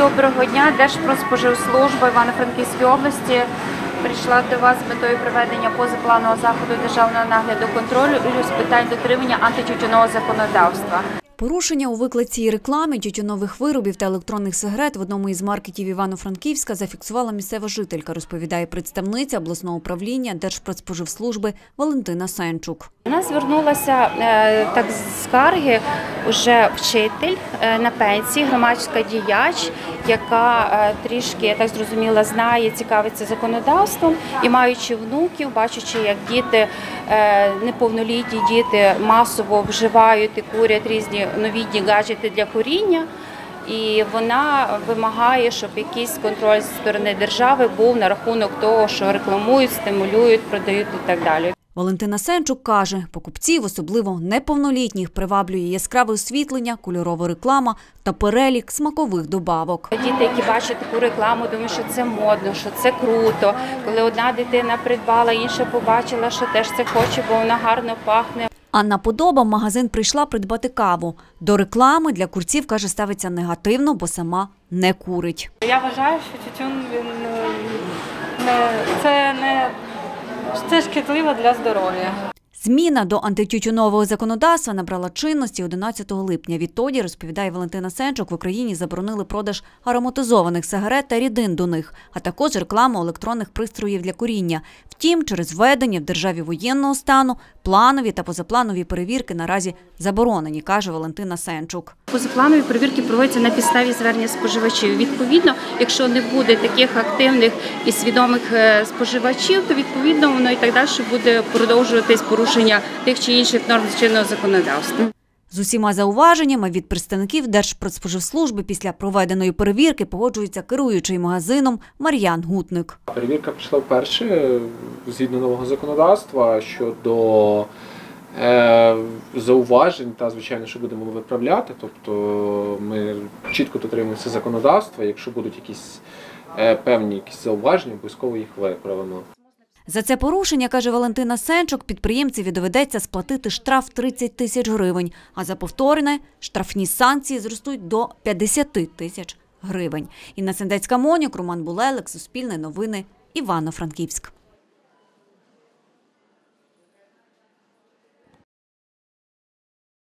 Доброго дня, Держпродспоживслужба Івано-Франківської області прийшла до вас з метою проведення позапланового заходу державного нагляду контролю з питань дотримання антитютюнового законодавства. Порушення у викладці і рекламі тютюнових виробів та електронних сигарет в одному із маркетів Івано-Франківська зафіксувала місцева жителька, розповідає представниця обласного управління Держпродспоживслужби Валентина Сенчук. У нас звернулася так з скарги вже вчитель на пенсії, громадська діяч, яка трішки, я так зрозуміла, знає, цікавиться законодавством і маючи внуків, бачачи, як діти, неповнолітні діти масово вживають і курять різні новітні гаджети для куріння, і вона вимагає, щоб якийсь контроль зі сторони держави був на рахунок того, що рекламують, стимулюють, продають і так далі. Валентина Сенчук каже, покупців, особливо неповнолітніх, приваблює яскраве освітлення, кольорова реклама та перелік смакових добавок. Діти, які бачать таку рекламу, думають, що це модно, що це круто. Коли одна дитина придбала, інша побачила, що теж це хоче, бо вона гарно пахне. Анна Подоба в магазин прийшла придбати каву. До реклами для курців, каже, ставиться негативно, бо сама не курить. Я вважаю, що тютюн це шкідливо для здоров'я. Зміна до антитютюнового законодавства набрала чинності 11 липня. Відтоді, розповідає Валентина Сенчук, в Україні заборонили продаж ароматизованих сигарет та рідин до них, а також рекламу електронних пристроїв для куріння. Втім, через введення в державі воєнного стану планові та позапланові перевірки наразі заборонені, каже Валентина Сенчук. Позапланові перевірки проводяться на підставі звернень споживачів. Відповідно, якщо не буде таких активних і свідомих споживачів, то відповідно воно і так далі буде продовжуватись порушення тих чи інших норм чинного законодавства. З усіма зауваженнями від представників Держпродспоживслужби після проведеної перевірки погоджується керуючий магазином Мар'ян Гутник. Перевірка прийшла вперше згідно нового законодавства щодо зауважень, та, звичайно, що будемо виправляти. Тобто ми чітко дотримуємося законодавства, якщо будуть якісь певні зауваження, обов'язково їх виправимо. За це порушення, каже Валентина Сенчук, підприємцеві доведеться сплатити штраф 30 тисяч гривень, а за повторне штрафні санкції зростуть до 50 тисяч гривень. Інна Сендецька, Монюк, Роман Булелик, Суспільне новини, Івано-Франківськ.